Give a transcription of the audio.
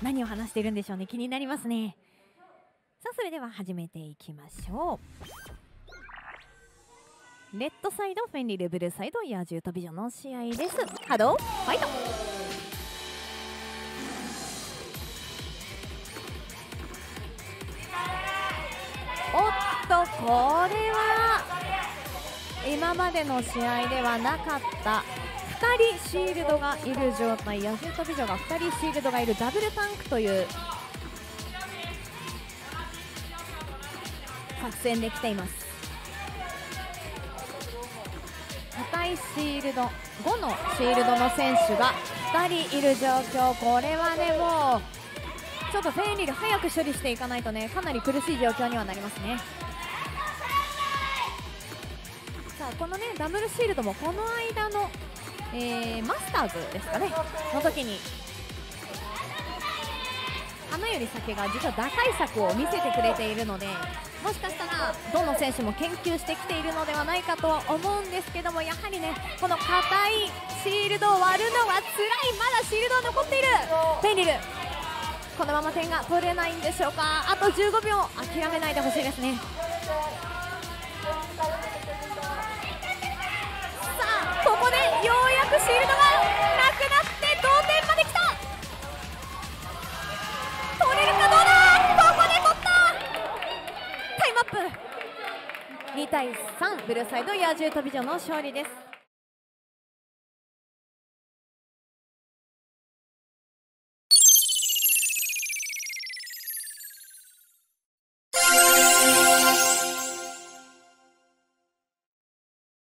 何を話しているんでしょうね。気になりますね。さあそれでは始めていきましょう。レッドサイドフェンリル、ブルーサイド野獣と美女の試合です。波動ファイト。おっとこれは今までの試合ではなかった2人シールドがいる状態、野獣と美女が2人シールドがいるダブルタンクという作戦で来ています。硬いシールド5のシールドの選手が2人いる状況、これはねもうちょっとフェンリル早く処理していかないとね、かなり苦しい状況にはなりますね。さあこのねダブルシールドもこの間の、マスターズですかねの時に花より先が実は打開策を見せてくれているので、もしかしたらどの選手も研究してきているのではないかとは思うんですけども、やはりねこの硬いシールドを割るのは辛い。まだシールドは残っているフェンリル、このまま点が取れないんでしょうか。あと15秒、諦めないでほしいですね。さあここでようやくシールドがなくなって同点まで来た。取れるかどうだ。ここで取った。タイムアップ。2対3、ブルーサイド野獣と美女の勝利です。